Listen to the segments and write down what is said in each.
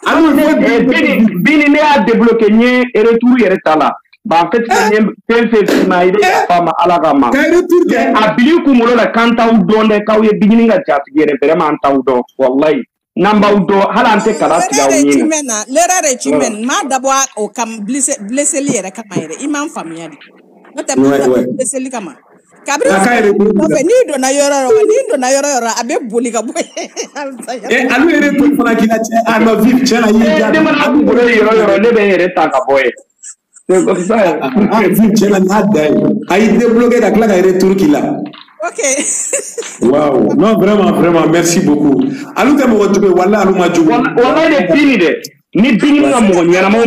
Bini ne a débloqué nye retour yere tala. Ba en fait fait ma ide fama ala gama. A bili ku molo la kanta u donde ka u ye bini nga chat yere vraiment ta u do wallahi. Namba u do hala ante kala tiga u nyina. L'erreur est humaine. Ma d'abord au kam blessé li yere kama yere. Imam famia di. No te blessé li kama. Kabri ni do na yoro abe boli ka boy. Alu yere to fana kina ama vif chana yi ja. De mana ku bolo yoro le be yere ta ka boy. C'est comme ça. Vif chana na dai. Ai débloquer la claque yere turki là. OK. Wow. Non vraiment merci beaucoup. Alu te mo tube wala alu ma jugo. Wala de bini de. Ni bini nga mo nyana ma.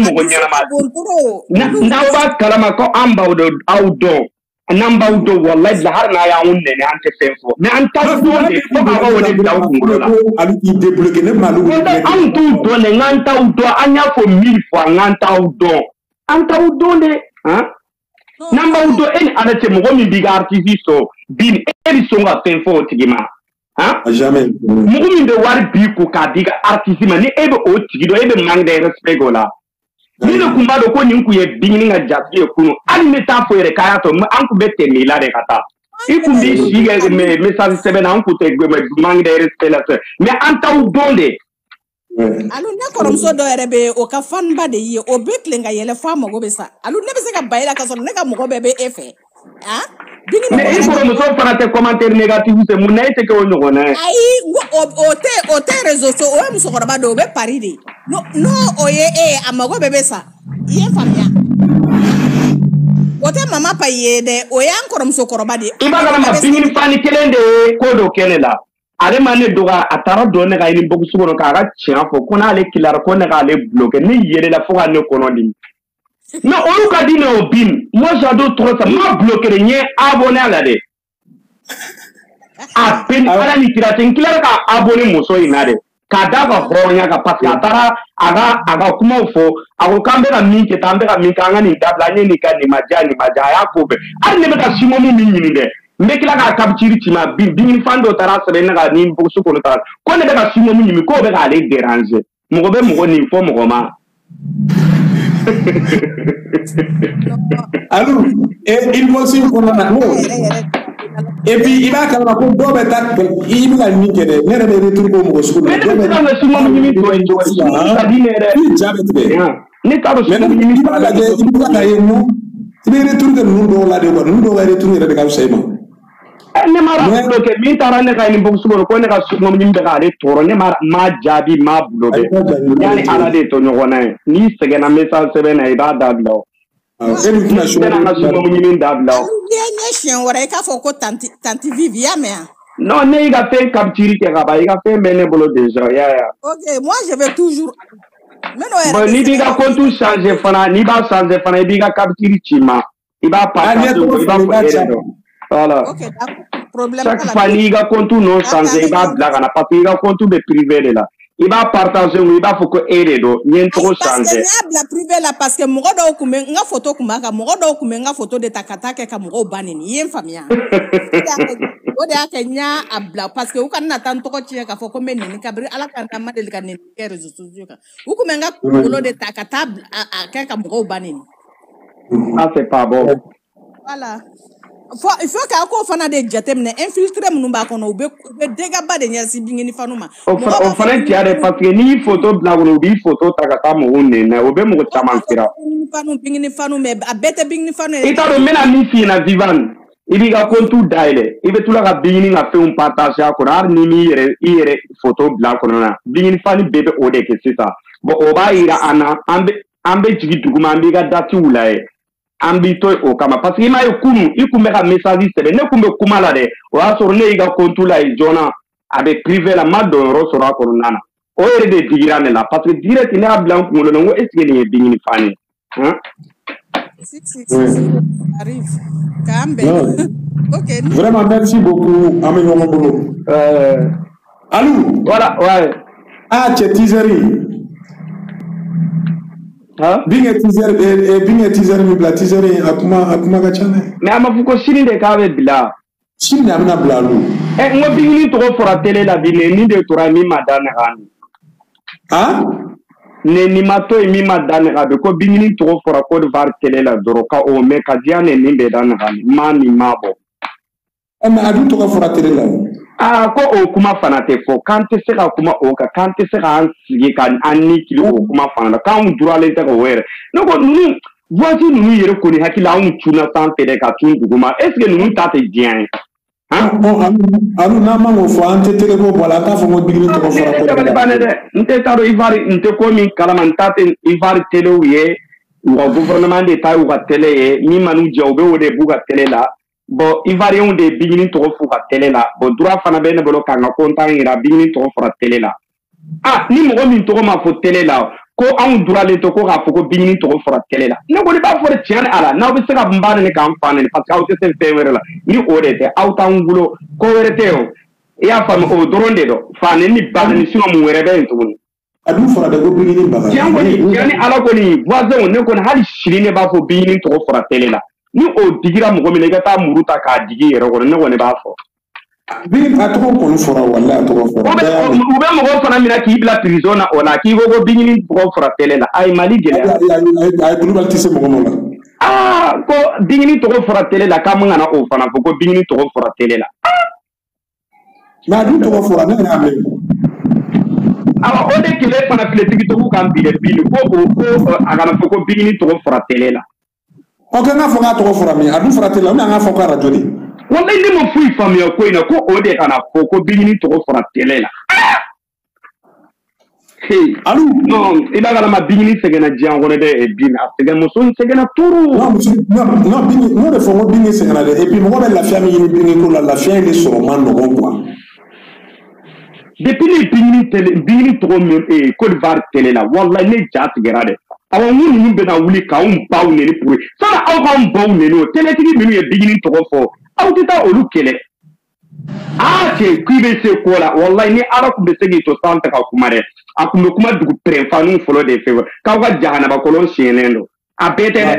Na ba kalama ko amba do outdoor. Namba udo wallahi la har na ya wonne ne ante fenfo mais an ta do de ko ba ba woni bila ko la ali ki débloquer ne malu an tu do ne nganta udo anya ko 1000 fois nganta udo ne hein namba udo en adate mo gomi biga artiste so bin e so nga fenfo tigima hein jamais mo gomi de war bi ko ka biga artiste ma ni ebe o tigido ebe manque de respect gola ni ne kumba do ko ni ku ye bingini nga jatiye kuno ali ne ta fo yere kaya to an ku bette mi la de kata ikumbi shige me message sebe na an ku te manque de respect la mais an taw donde alu ne korom so do yere be o ka fan ba de yi o be klenga yele fa mo go be sa alu ne be se ka bayila ka so ne ka mo go be efe hein mais il faut me so para te commentaire négatif c'est mon naite ko no gona ai o te réseau so o mo so ko ba do be pari de no oye amago bebe sa ye famia o te mama pa ye de o ya nkorom so koroba de ibagala ma bingini fani kelende ko do kelela ale mane doga atara do ne ga ini bogu sugo ka ga chia fo kona ale kilar ko ne ga ale bloquer ni yele la fo ga ne kono di no o ka di ne o bin moi j'adore trop ça m'a bloquer ni abonné à la de a ben ala ni tiraten kilar ka abonné mo so inade kada ka horonya ka parce atara aga kuma fo ako kambe ka minke tambe ka minkanga ni dabla ni ka ni maja ya ko be ar ne be ka simo mu min ni de mbekila ka kapchiri tima bin fando tara sebe na ga ni busu ko tara ko ne be ka simo mu ni ko be ka le déranger mo be mo ni fo mo ma alors il faut aussi qu'on a et puis il va quand même ko do be tak il bi la ni kede ne re be retour ko mo ko mais do be na simo mu ni ko en do sa di ne re ni ka do simo mu ni ba la de il bi la ye mo il retour de nous do la de ko nous do wa retour re de ka sey mo ne mara bloqué mi tara ne ka ni box ko ne ka simo mu ni be ka le toro ne ma jabi ma bloqué yani ala de to nyogona ni sege na message sebe na ida dablo non, ne ga fait capturer ke ga ba ga fait mener bolo déjà ya. OK, moi je vais toujours bon ni biga compte changer fana ni ba changer fana biga capturer chima iba partager iba voilà. OK, problème chaque fois ni ga compte non changer iba blaga na parce que ga compte de privé de là. Il va partager ou il va faut que aider do nien trop changer la privé là parce que mogo do ku nga photo ku maka mogo do ku nga photo de takata ke ka mogo banini yen famia o de akenya abla parce que u kan na tanto ko tie ka foko menini kabri ala kan ma de kan ni réseaux sociaux ka u ku nga photo de takata ke ka mogo banini ah c'est pas bon voilà il faut ka ko fana de jatemne infiltrer mun ba kono be dega ba de nyasi bingini fanuma o fana tiare parce que ni photo blago bi photo takata mo wonne na obe mo chaman kira fanu bingini fanu me abete bingini fanu ita do mena ni fina vivan ibi ga kontu daile ibe tula ga bingini nga fe un partage ko ar ni mi yere photo blago na bingini fani bebe ode ke sita bo o ba ira ana ambe jigi duguma ambi ga dati ulae ambito o kama parce que mayo kunu ikumbe ka message sebe ne kumbe kumala de o asoro ne iga kontula i jona abe privé la mado ro sora ko nana o ere de digira ne la parce que direct ne a blanc ngolo ngo est ce que ne bingini fani hein arrive kambe OK vraiment merci beaucoup amen ngolo allô voilà ouais ah teaserie binge teaser mi bla teaser akuma ka chane mais amafuko shini de ka be bla shini amna bla lu ngo bingini to fora tele la bine ni de tora mi madana kan ah ni mato mi ma dan rabe ko bingini to fora ko de var tele la doroka o me ka diane ni be dan rabe mani mabo ama adu to ka fora tele la ko o kuma fanate fo kante se ka kuma o ka kante se ka sigi kan anni kilo o kuma fanata kan durale ta ko were no ko nu voici nu yere ko ni hakila un tuna san fede ka tun duguma est ce que nu ta te dien alu na mango fo ante tele ko bola ka fo mo bingini to ko fora ko nte taro ivari nte ko min kalamantate ivari tele wiye wa gouvernement de ta wa tele ye mi manu jawbe wode buga tele la bo ivarien de bingini to ko ka tele la bo droit fana be ne bolo ka na kontan ira bingini to ko fora tele la ni mo min to ko ma fo tele la ko an durale to ko ka fo ko bingini to ko fora tele la ne ko ni ba fo tian ala na be se ka mbane ne kan fane parce que auto se fewere la ni odete auta ngulo ko werete o ya fam o doronde do fane ni ba ni sino mu were be to adu fora de go bingini ba yani ala ko ni voisin ne ko hali shirine ba fo bingini to ko fora tele la ni o digira mo mi ne ga ta muruta ka digi yero ko ne ko ne ba fo bing atoko ko fora wala atoko fora ube mo go fana mi na ki bla prison na ona ki go bingini to fora tele la ay mali gele ay global tise mo mo la ko bingini to fora tele la kam ngana o fana ko bingini to fora tele la na du to fora na na me awa o de kile fana file tigi to kan bi de bi ko agana ko bingini to fora tele la o ka na fo ga to fora mi adu fora tele na nga fo ka radio ni wala ndi mo fui famia ko ina ko o de kana ko bingini to fora tele la hey alu non ila gala ma bingini segena jangone de e bin afega mo son segena turu non bingini no de fo mo bingini segena de et puis mo be la famille ni bingini ko la famille sur man no quoi depuis les bingini to mo e ko var tele la wala ne jat gerade awa ngunu be na wuli ka un baw ne pour ça aw ka un baw ne no tele tigi minu e bingini to fo aw tita olu kele ke kuibe se kola wallahi ni ara ku be segi to santa ka kumare akumbe kuma dugu prefanu folo de fewa ka ga jahana ba kolon shenendo abetere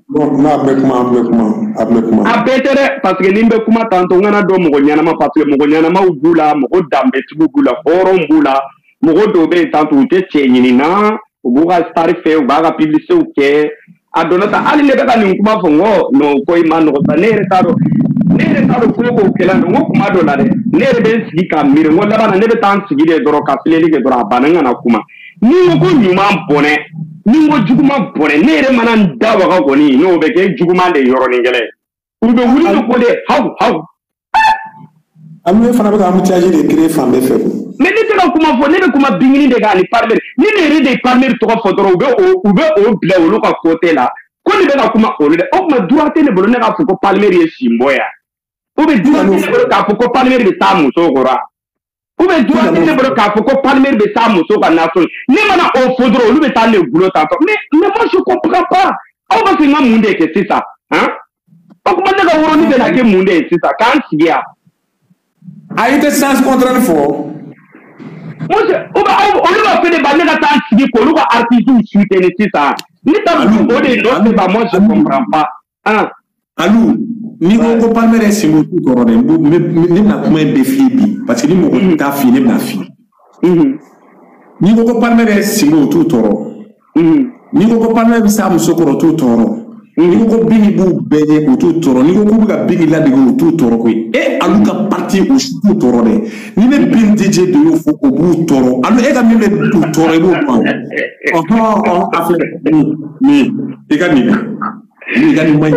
abetere parce que nimbe kuma tanto ngana do mo nyana ma parce que mo nyana ma ubula mo dambe tubula horon bula mo do be tanto te chenyini na ubuga star fe ubaga publicité o ke adonata ali le be ka ni kuma fo ngo no ko imano ko tanere taro ko kela no kuma do la de nere be sigi ka mire ngo la bana nebe tan sigi de doro ka fileli ke doro abananga na kuma ni ko nyuma bone ni ngo juguma bone nere mana ndawa ka goni no be ke juguma de yoro ni gele ube wuli ko de haw amu fana be ka amu tiaji de créer fambe fe mais ni te kuma fo nebe kuma bingini de ga ni parler ni nere de parler to ko fo doro ube o bla o ka côté la ko ni be ka kuma o le o ma droite ne bolo ne ka fo ko palmer ye simboya ube droite ne bolo ka fo ko palmer be samu so gora ube droite ne bolo ka fo ko palmer be samu so ka na so ni mana o fo doro ube ta le boulot ta mais moi je comprends pas on va faire monde que c'est ça hein o kuma ne ka woro ni be na ke monde c'est ça kan sigia a été sens contraire fort moi on va faire des bandes à tant sigi ko lu ka artiste suite ni c'est ça ni ta o de no c'est pas moi je comprends pas hein alou ni ko palmere simo tout corone ni na kuma défi bi parce que ni mo ko ta fi ni na fi ni ko palmere simo tout toro ni ko palmere bi sa musokoro tout toro ni ko bini bu beje ko tout toro ni ko buga bini la de ko tout toro ko e alu ka parti o tout toro de ni ne bin DJ de yo fo ko bu toro alu e ka mi le tout toro bo ko afle ni e ka ni mai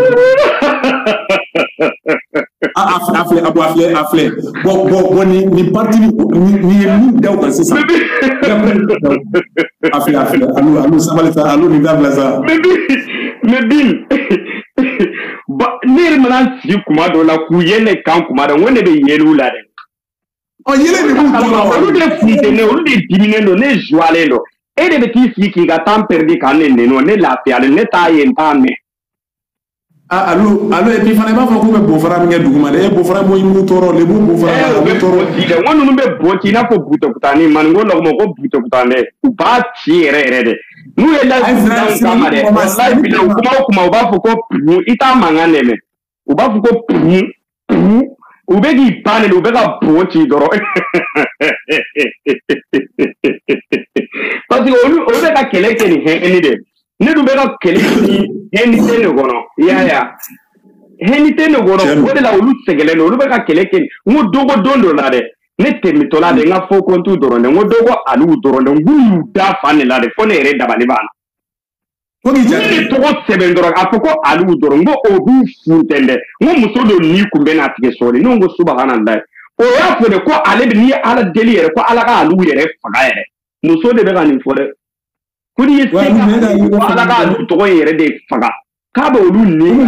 afle bon ni parti ni daw kan c'est ça afle allo sabalita allo ni dabla ça mais bin ba nere manan si kuma do la ku yene kan kuma da wonde be yelu la de o yele ni bu do de fite ne o de diminendo ne joalendo e de ti si ki ga tam perdi kan ne no ne la fiale ne ta yentame allo et puis fana ba fo ko be bo fara mi duguma de bo fara mo yimu toro le bo fara mo toro de wonu no be boti na ko buto kutani man ngo lo mo ko buto kutane ba ti ere de nu ye la kamare wallahi bi kuma ba fo ko ita mangane me u ba fo ko Ubegi panel, ubega pochi doro. Parce que ubega keleke ni heni de. Ne ubega keleke ni heni tene gono. Ya. Heni tene gono. Ode la ulu segele no ubega keleke ni. Ngo dogo dondo la de. Ne temitola de nga fo kontu doro ne. Ngo dogo alu doro ne. Ngu da fane la de. Fone ere dabali bana. Ni togo seben doro. Afoko alu doro. Ngo obu funtende. Ngo muso do ni kumbe na tige sori. Ngo subhanallah. O ya fode ko ale bi ni ala deli yere ko ala ka alu yere faga yere. Muso de be ga ni fode. Kudi ye ko ala ka alu togo yere de faga. Ka ba olu ni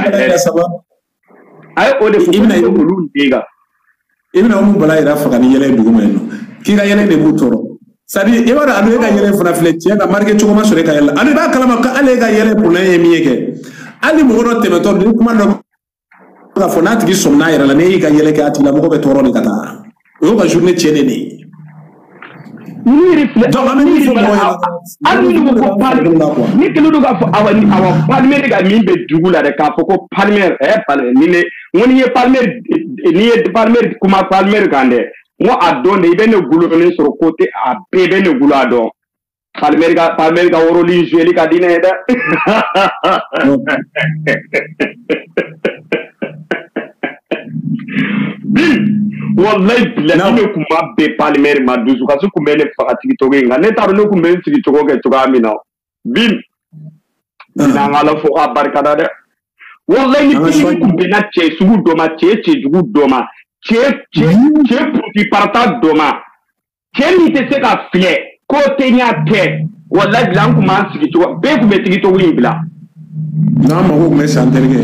ay o de fo olu ndiga. Ibina umu bala yera faga ni yele duguma no. Ki ga yele de butoro. Sadi ibara adu ga yele fana fletche ga marke chugo ma sore ka yele. Adu ba kalama ka ale ga yele pula ye miyeke. Ali mo ro temetor ni kuma no ga fona tigi somna yera la ne ga yele ka atila mo ko be toro ni kata. O ga journée tiene ni. Ni reflet. Donc ami fo ko parle. Ni kelu do ga fo awani awa palmer ga min be dugula de ka fo ko palmer palmer ni ne woni ye palmer ni ye palmer kuma palmer gande. Mo adonde ibene gulo ne sur côté a bebe ne gulo ado. Palmer ga woro li jeli ka dine da. Wallahi billahi kuma be palmer ma duzu ka su kuma ne fakati to genga ne taru ne kuma sigi to go to amina bin ina ngala fo barka da wallahi ni kuma na che sugu doma che jugu doma che puti parta doma che ni te se ka fie ko te nya te wallahi blan kuma sigi to be kuma sigi to wimbla na ma ho me santerge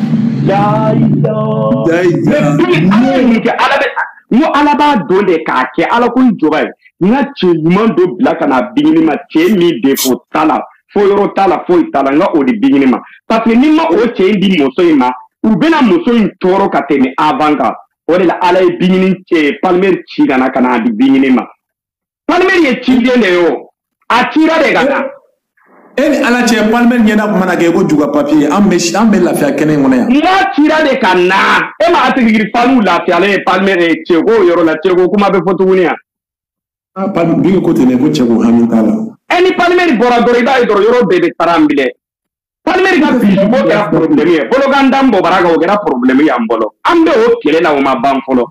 Mo alaba donde ka ke ala kun jobai nga che man do blaka na bingini ma che mi de fo tala fo yoro tala fo itala nga o di bingini ma parce que ni ma o che ndi moso ima u bena moso in toro ka teme avanga o de la ala e bingini che palmer chi kana kana di bingini ma palmer ye chi de yo a tira de gana eni ala che palmer nyena ko mana ke ko juga papier ambe la fia kene ngona ya na tira de kana e ma atigiri falu la fia le palmer e che ko yoro la che ko kuma be fotu wunia ah palmer bi ko tene ko che ko hamintala eni palmer bora doro ida yoro be tarambile palmer ga bi ko ga problème bolo gandambo baraga o ga problème ya mbolo ambe o kele la o ma ban folo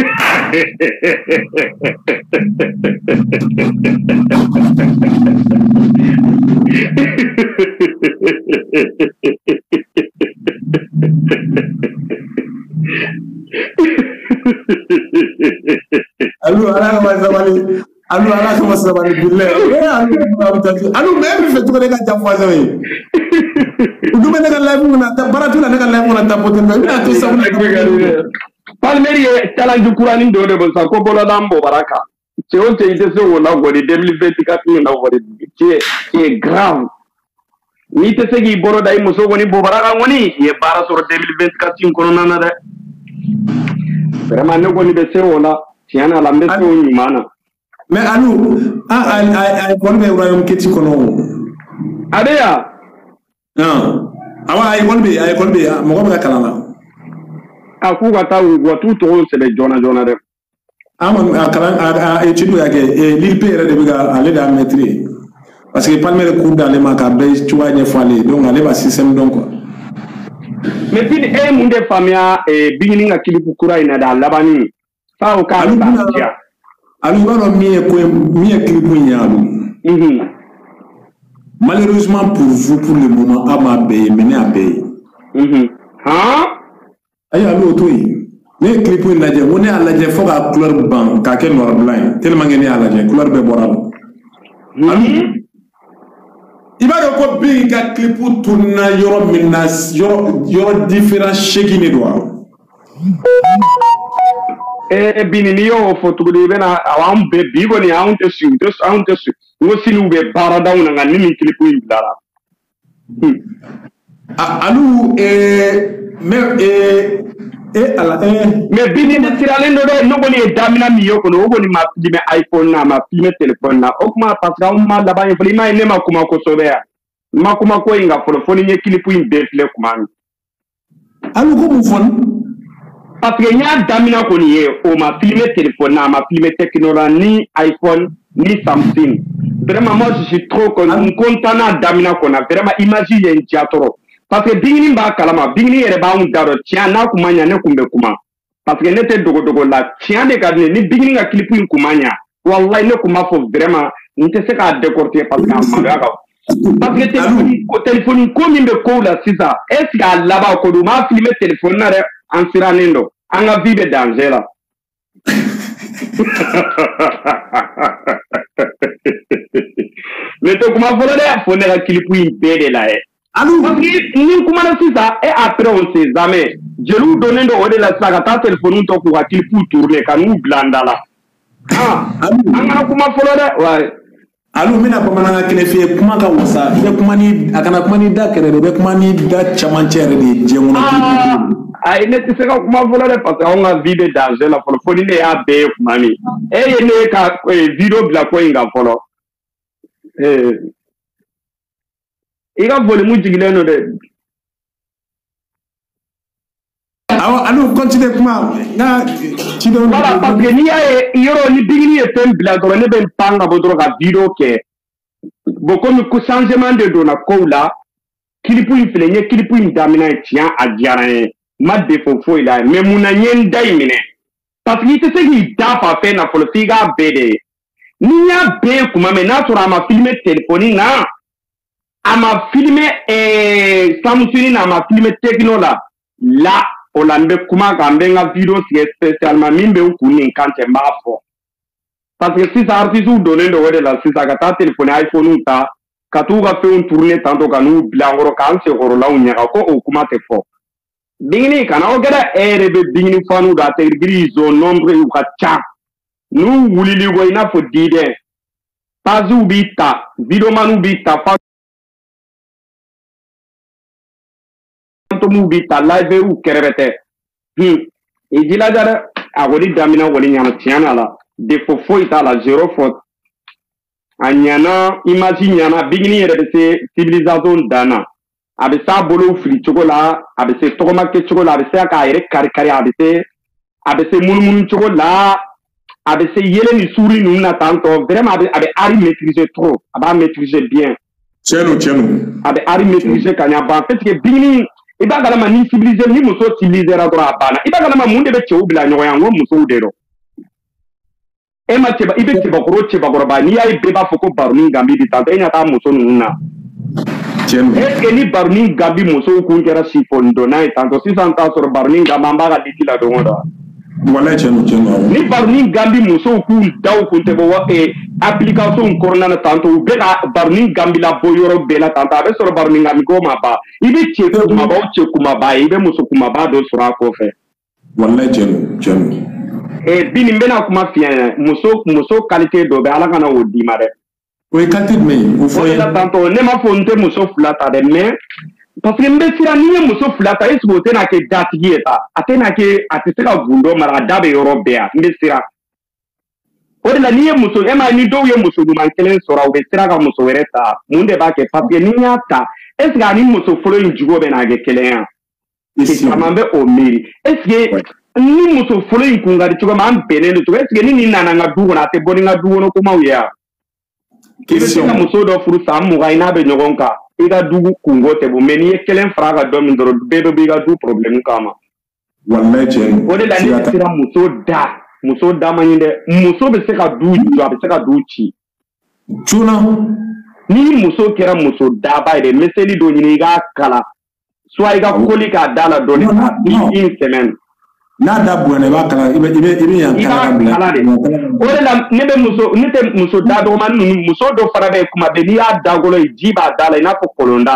ala kama sabali billahi alu même fait to ga jafwa zawe udume na live ngona baratula na live ngona tapote na to sabuna palmeri challenge kurani do de bolsa ko bola dambo baraka c'est on te ite se wona go de 2024 na go de c'est grave ni te segi boro dai muso goni bo baraka ngoni ye bara sur 2024 ko nana de vraiment ne goni be se wona tiana la mbe so ni mana mais alu ai bonbe royaume keti kono adeya awa ai bonbe mo ko ba kalala aku gata watu to se le jona de ama kalan étude ya ke l'IP de biga aller da maîtrise parce que palmer cours dans les macabre tu vois ne fallait donc aller ba système donc mais puis munde famia beginning akilipu kura ina da labani fa o ka ba alu ba no mi ekilipu nyalu malheureusement pour vous pour le moment ama be mené à be ayi alu toyi ne clip ni laje woni ala je foga couleur blanc ka ke noir blanc tellement ngeni ala je couleur be boral ibaro ko bi ga clip tunna yoro minnas yoro différent cheki ni do bini ni yo photo de bena awam be bigo ni aunte su ngo sinu be bara dawna ngani ni clip ni dara alu mais bini de tiralendo do no boni damina mi yo kono boni ma filme iPhone na ma filme téléphone na o kuma parce que on ma laba infli ma ne ma kuma ko sobea ma kuma ko inga foni nye clip in defle kuma alu ko mu fon parce que nya damina ko ni o ma filmer téléphone na ma filmer technologie ni iPhone ni Samsung vraiment moi je suis trop content na damina ko na vraiment imagine en diatoro parce que bingini ba kalama bingini yere ba un daro tia na kumanya ne kumbe kuma parce que nete dogo la tia de gadne ni bingini ga clip in kumanya wallahi ne kuma fo vraiment nte se ka décortiquer parce que magaga parce que téléphone ko min be ko la sisa est ce que là-bas ko do ma filmer téléphone na re en siranendo anga vibe danger là mais to kuma folo de fo ne la clip in bede la parce que ni kuma na sisa et après on sait jamais je lui donner de ode la saka ta téléphone to ko clip tourner kan ou blanda là anga kuma folo de ouais alu mina bamananga kene fiye kuma ka wasa ibe kuma ni akana kuma ni da kere be kuma ni da chamanchere de jenguna ai ne tse ka kuma folo de parce que on a vibe danger la folo ni ya be kuma ni e ne ka video bla ko inga folo iga vole mu jigile no de alu continue kuma na ci do voilà parce que ni ay yoro ni bigini e tem bla do ne ben panga bodro ka video ke bo comme ko changement de dona ko la kilipu infle nye kilipu indamina tian adiaran ma defo foi la mais muna nyen dai mine parce que te segi da pa fe na folo figa bede ni ya be kuma me na tora ma filmer téléphone na ama filmer Samsung na ma filmer Tecno la Olambe kuma kambenga video spécialement mimbe ukuni kante mbafo parce que si ça artiste ou donner de wede la si ça kata téléphone iPhone ou ta katu ga fait une tournée tantôt kanu blangoro kan se goro la unya ko o kuma te fo bingini kana o gada erebe bingini fanu da te grizo nombre u kacha nu wulili go ina fo dide pazu bita video manu bita mu bita live u kerebete e dila jara a wodi damina woni nyana tiana la defo foi ta la zero faute anyana imagine nyana bigini yere de civilisation dana abe sa bolo fili chokola abe se tokoma ke chokola abe se ka yere kari abe se mulmun chokola abe se yele ni suri nuna tanto vraiment abe ari maîtriser trop abe maîtriser bien cheno abe ari maîtriser kanya ba fait que bigini iba galama ni civiliser ni muso civiliser ra dora bana iba galama munde be chewu bila nyoya ngo muso udero e ma cheba ibe cheba koro ba ni ay beba foko baruni gambi di tante nya ta muso nuna cheno e ni baruni gambi muso ku ngera sifondo na tanto 600 sur baruni gamba ga ditila do ngoda wala cheno ni baruni gambi muso ku daw ku te bo wa application corona na tanto bela baruni gambi la boyoro bela tanto abe sur baruni gambi go ma ba ibe che kuma ba che kuma ba ibe muso kuma ba do sura ko fe wala cheno bini mbena kuma fiya muso qualité do be ala kana o di mare o qualité me o fo la tanto ne ma fo nte muso flata de mais parce que mbe sira ni muso flata est bo tena ke datigi eta atena ke ateseka vundo mara dabe européen mbe sira o de la ni muso e ma ni do ye muso du man kelen sora o be sira ka muso wereta munde ba ke parce que ni nyata est ce que ni muso folo injugo be na ke kelen c'est mambe o miri est ce que ni muso folo inkungari chuko man benene to est ce que ni nana nga dugo na te boni nga dugo no kuma uya question muso do furu samu ga ina be nyogonka ida dugu kungo te bo meni kelen fraga do min do bedo biga du problème kama wallahi chen o de la ni sira muso da manyinde muso be se ka du jo be se ka du chi chuna ni muso kera muso da ba de meseli do ni ga kala soit iga koli ka dala do ni une semaine na da buene ba kala ibe yan kala o de la ne be muso da do man muso do farabe kuma be ni ya da golo jiba dala ina ko kolonda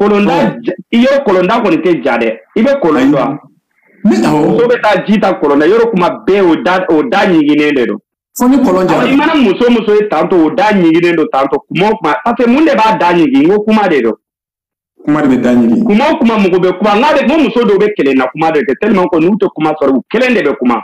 iyo kolonda ko ni te jade ibe kolonda so be ta jita kolonda yoro kuma be o da nyigine de do so ni kolonda imana muso e tanto o da nyigine do tanto kuma parce que munde ba da nyigi ngo kuma de do kuma de danyi kuma mugo be kuma ngade mo muso do be kele na kuma de tellement ko nuto kuma soro kele de be kuma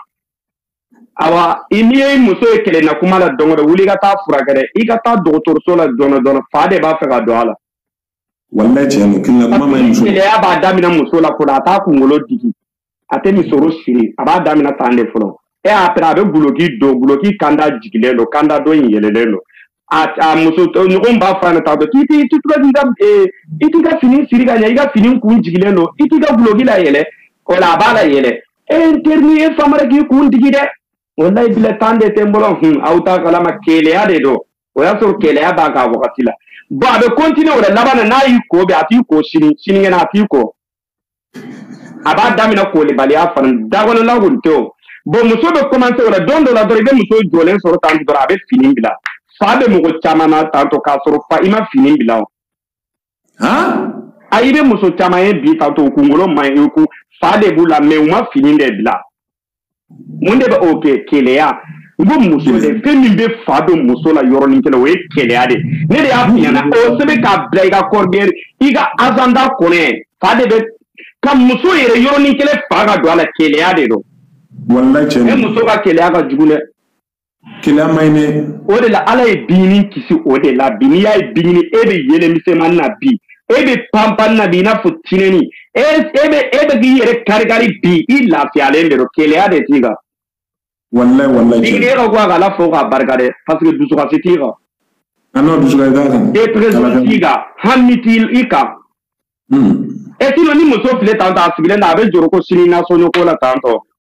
awa imiye muso e kele na kuma la dongo wuli ga ta fura gare i ga ta docteur so la dono fa de ba fe ga do ala wallahi je no kinna kuma mai muso kele ya ba damina muso la ko da ta ku ngolo digi ate misoro siri aba damina tande folo e après avec guloki kanda jigilelo kanda do yelelelo a muso nyugo ba fana ta do kiti tutuga dinga itinga fini siri ganya iga fini ku jigilelo itinga guloki la yele ola bala yele interni e famara ki ku digide wallahi bila tande tembolo auta kala makele ade do o ya so kele ya ba ka wakati la ba be continue wala labana na yi ko be ati ko sini ngena ati ko aba damina ko le bali afan dagono la gunto bo muso be commencer wala dondo la dore be muso jolen soro tan dora abe fini bila fa be mo chamana tanto ka soro fa ima fini bila ha ayibe muso chamaye bi tanto kungolo mai ku fa de bula me uma fini de bila munde be okay keleya ngo muso de femi be fa do muso la yoro ni kele we keleya de ne de afiana o sebe ka blaiga corbier iga azanda kone fa de be kam muso yere yoro ni kele fa ga do ala keleya de do wallahi chen e muso ka keleya ga jugule keleya mayne o de la ala e bini kisi o de la bini ya e bini e be yele mi se man na bi e be pampan na bi na futineni ebe gi yere kargari bi illa fi ale de keleya de tiga wallahi bini ga gwa ga la fo ga bargade parce que dusu ka sitiga ano dusu ga ga e president tiga hamitil ika e tino ni muso file tanto asigile na be joro ko sini na sonyo ko la tanto